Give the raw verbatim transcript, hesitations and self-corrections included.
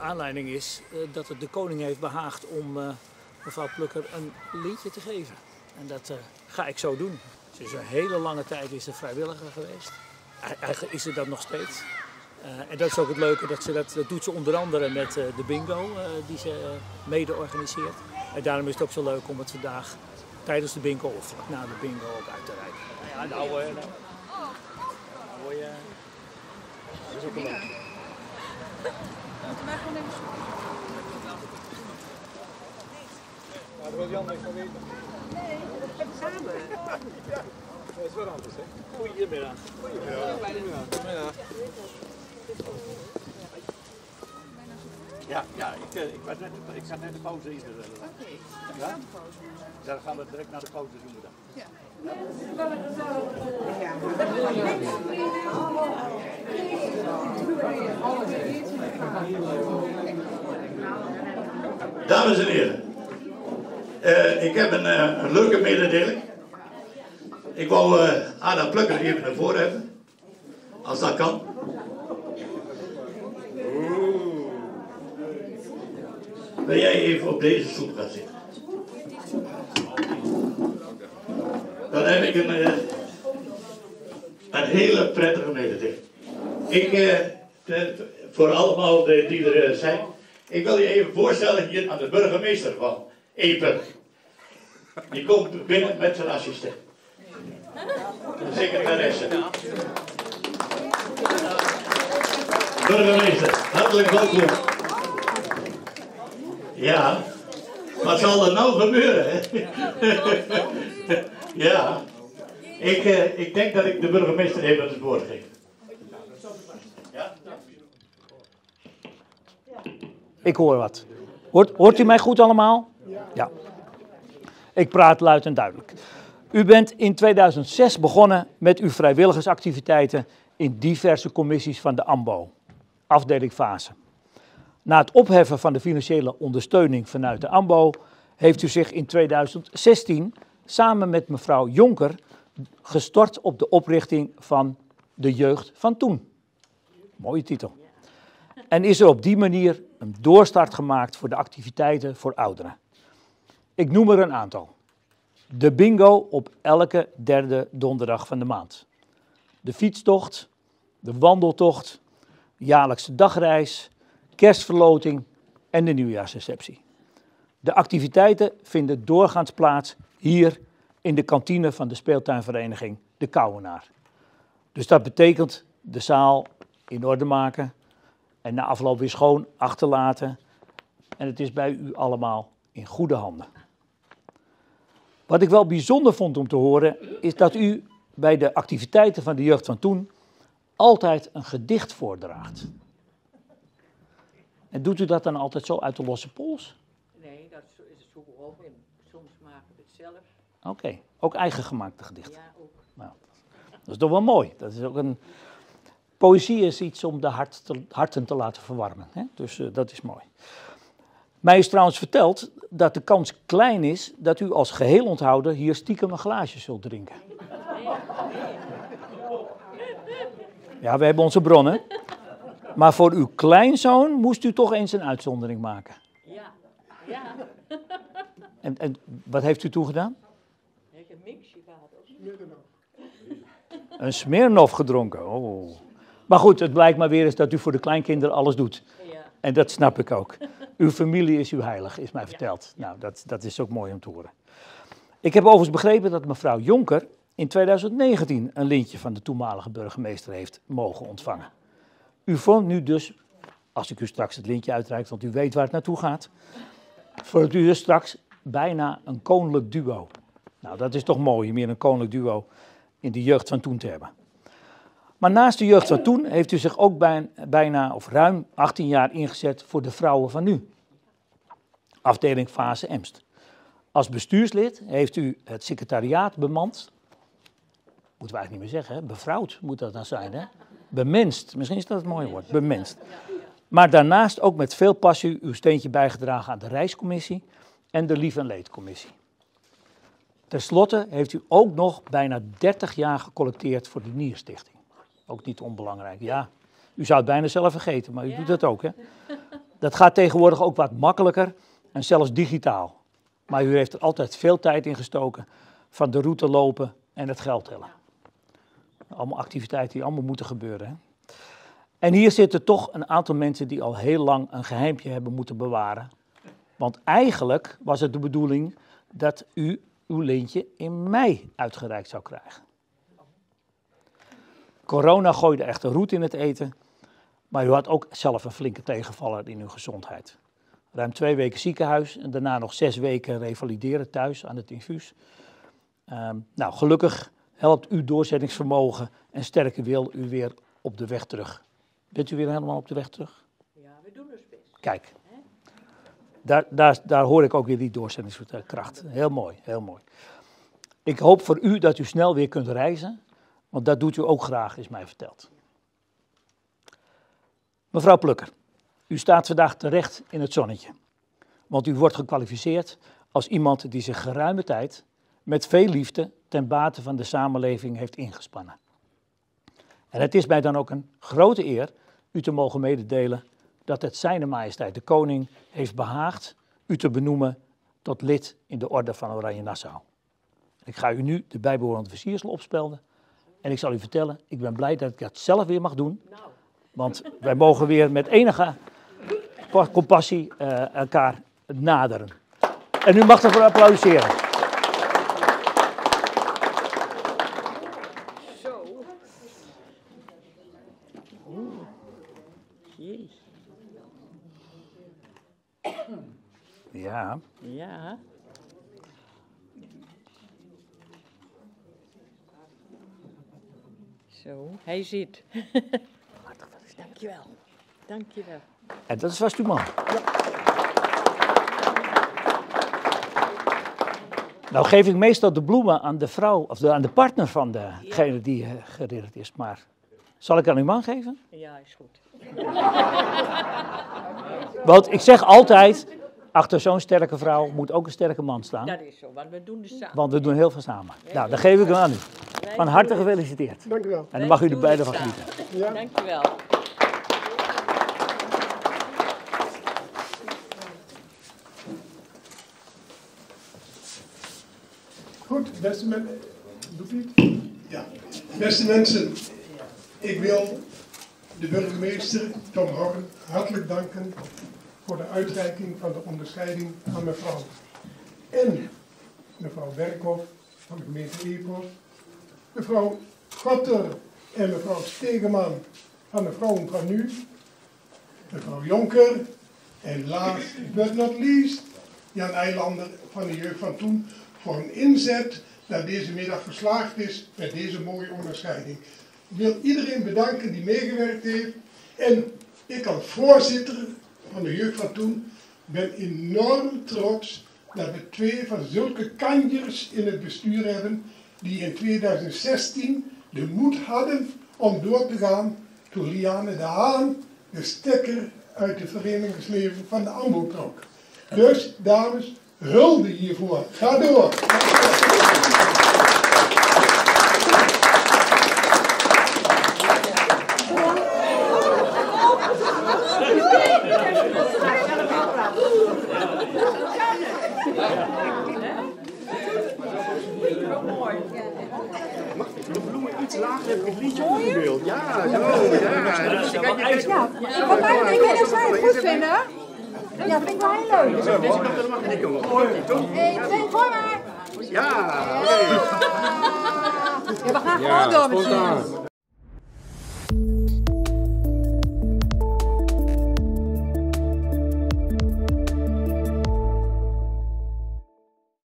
aanleiding is uh, dat het de koning heeft behaagd om uh, mevrouw Plucker een lintje te geven. En dat uh, ga ik zo doen. Ze is een hele lange tijd is ze vrijwilliger geweest. Eigenlijk is ze dat nog steeds. Uh, en dat is ook het leuke, dat, ze dat, dat doet ze onder andere met uh, de bingo uh, die ze uh, mede organiseert. En daarom is het ook zo leuk om het vandaag tijdens de bingo of vlak na de bingo ook uit te reiken. Ja, nou, uh, nou, nou word je... Dat is ook wel leuk. Moeten wij gewoon even zoeken? Ja, dat wil Jan niks van weten. Nee, samen. Ja, dat is wel anders, hè? Goedemiddag. Goedemiddag. Goedemiddag. Ja, ja ik, ik, was net, ik zat net de pauze in. Oké, okay. Ja? Dan gaan we direct naar de pauze doen we dan. Ja. Dames en heren, uh, ik heb een, uh, een leuke mededeling. Ik wou uh, Ada Plucker even naar voren hebben, als dat kan. Wil jij even op deze stoel gaan zitten? Dan heb ik een, uh, een hele prettige mededeling. Ik, uh, te, voor allemaal de, die er uh, zijn, ik wil je even voorstellen hier aan de burgemeester van Epen. Die komt binnen met zijn assistent. De secretaresse. Burgemeester, hartelijk welkom. Ja, wat zal er nou gebeuren, hè? Ja, ik, uh, ik denk dat ik de burgemeester even het woord geef. Ja? Ik hoor wat. Hoort, hoort u mij goed allemaal? Ja. Ik praat luid en duidelijk. U bent in tweeduizend zes begonnen met uw vrijwilligersactiviteiten in diverse commissies van de A M B O, afdeling Fase. Na het opheffen van de financiële ondersteuning vanuit de A M B O heeft u zich in tweeduizend zestien samen met mevrouw Jonker gestort op de oprichting van de Jeugd van Toen. Mooie titel. En is er op die manier een doorstart gemaakt voor de activiteiten voor ouderen. Ik noem er een aantal. De bingo op elke derde donderdag van de maand. De fietstocht, de wandeltocht, de jaarlijkse dagreis, kerstverloting en de nieuwjaarsreceptie. De activiteiten vinden doorgaans plaats hier in de kantine van de speeltuinvereniging De Kouwenaar. Dus dat betekent de zaal in orde maken en na afloop weer schoon achterlaten. En het is bij u allemaal in goede handen. Wat ik wel bijzonder vond om te horen, is dat u bij de activiteiten van de Jeugd van Toen altijd een gedicht voordraagt. En doet u dat dan altijd zo uit de losse pols? Nee, dat is het zo gewoon. Soms maken we het zelf. Oké, okay. Ook eigen gemaakte gedichten? Ja, ook. Nou, dat is toch wel mooi. Dat is ook een... Poëzie is iets om de hart te, harten te laten verwarmen. Hè? Dus uh, dat is mooi. Mij is trouwens verteld dat de kans klein is dat u als geheel onthouder hier stiekem een glaasje zult drinken. Ja, we hebben onze bronnen. Maar voor uw kleinzoon moest u toch eens een uitzondering maken. Ja, ja. En, en wat heeft u toen gedaan? Ik heb een mixje gehad. Een Smirnoff gedronken. Oh. Maar goed, het blijkt maar weer eens dat u voor de kleinkinderen alles doet. Ja. En dat snap ik ook. Uw familie is uw heilig, is mij verteld. Ja. Nou, dat, dat is ook mooi om te horen. Ik heb overigens begrepen dat mevrouw Jonker in tweeduizend negentien een lintje van de toenmalige burgemeester heeft mogen ontvangen. U vormt nu dus, als ik u straks het lintje uitreik, want u weet waar het naartoe gaat, vormt u dus straks bijna een koninklijk duo. Nou, dat is toch mooi om hier een koninklijk duo in de Jeugd van Toen te hebben. Maar naast de Jeugd van Toen heeft u zich ook bijna of ruim achttien jaar ingezet voor de vrouwen van nu. Afdeling Fase Emst. Als bestuurslid heeft u het secretariaat bemand. Moeten we eigenlijk niet meer zeggen, hè? Bevrouwd moet dat dan zijn, hè? Bemenst, misschien is dat het mooie woord, bemenst. Maar daarnaast ook met veel passie uw steentje bijgedragen aan de reiscommissie en de lief- en leedcommissie. Ten slotte heeft u ook nog bijna dertig jaar gecollecteerd voor de Nierstichting. Ook niet onbelangrijk, ja. U zou het bijna zelf vergeten, maar u ja. doet dat ook, hè. Dat gaat tegenwoordig ook wat makkelijker en zelfs digitaal. Maar u heeft er altijd veel tijd in gestoken van de route lopen en het geld tellen. Allemaal activiteiten die allemaal moeten gebeuren. Hè? En hier zitten toch een aantal mensen die al heel lang een geheimpje hebben moeten bewaren. Want eigenlijk was het de bedoeling dat u uw lintje in mei uitgereikt zou krijgen. Corona gooide echt een roet in het eten, maar u had ook zelf een flinke tegenvaller in uw gezondheid. Ruim twee weken ziekenhuis en daarna nog zes weken revalideren thuis aan het infuus. Um, nou, gelukkig helpt uw doorzettingsvermogen en sterke wil u weer op de weg terug. Bent u weer helemaal op de weg terug? Ja, we doen ons best. Kijk, daar, daar, daar hoor ik ook weer die doorzettingskracht. Heel mooi, heel mooi. Ik hoop voor u dat u snel weer kunt reizen, want dat doet u ook graag, is mij verteld. Mevrouw Plukker, u staat vandaag terecht in het zonnetje, want u wordt gekwalificeerd als iemand die zich geruime tijd met veel liefde ten bate van de samenleving heeft ingespannen. En het is mij dan ook een grote eer u te mogen mededelen dat het Zijne Majesteit de Koning heeft behaagd u te benoemen tot lid in de Orde van Oranje Nassau. Ik ga u nu de bijbehorende versiersel opspelden en ik zal u vertellen, ik ben blij dat ik dat zelf weer mag doen, want wij mogen weer met enige compassie uh, elkaar naderen. En u mag ervoor applaudisseren. Zo. Oeh. Jeez. Ja. Ja. Zo, hij zit. Dankjewel. Dankjewel. En dat is vast uw man. Ja. Nou geef ik meestal de bloemen aan de vrouw, of de, aan de partner van degene ja. die uh, geridderd is. Maar zal ik aan uw man geven? Ja, is goed. Want ik zeg altijd, achter zo'n sterke vrouw moet ook een sterke man staan. Dat is zo, want we doen het samen. Want we doen heel veel samen. Ja, nou, dan geef ik hem aan u. Van harte gefeliciteerd. Dank u wel. En dan mag u er beide van genieten. Ja. Dank u wel. Goed, beste mensen. Doet u het? Ja. Beste mensen, ik wil de burgemeester Tom Horn hartelijk danken voor de uitreiking van de onderscheiding aan mevrouw. En mevrouw Werkhoff van de gemeente Epos, mevrouw Gotter en mevrouw Stegeman van de Vrouwen van Nu, mevrouw Jonker en last but not least Jan Eilander van de Jeugd van Toen voor een inzet dat deze middag geslaagd is met deze mooie onderscheiding. Ik wil iedereen bedanken die meegewerkt heeft en ik als voorzitter van de Jeugd van Toen ben enorm trots dat we twee van zulke kanjers in het bestuur hebben die in tweeduizend zestien de moed hadden om door te gaan toen Liane de Haan de stekker uit het verenigingsleven van de AMBO trok. Dus dames, hulde hiervoor. Ga door. De bloemen iets lager heb ik het liedje opgebeeld. Ja, zo, ja. Dus ik Ja, wat mij ik weet dat zij het goed vinden. Ja, vind ik wel heel leuk. dacht dat er mag niet komen. Eén, twee, gooi maar. Ja, Ja, we gaan gewoon door met z'n.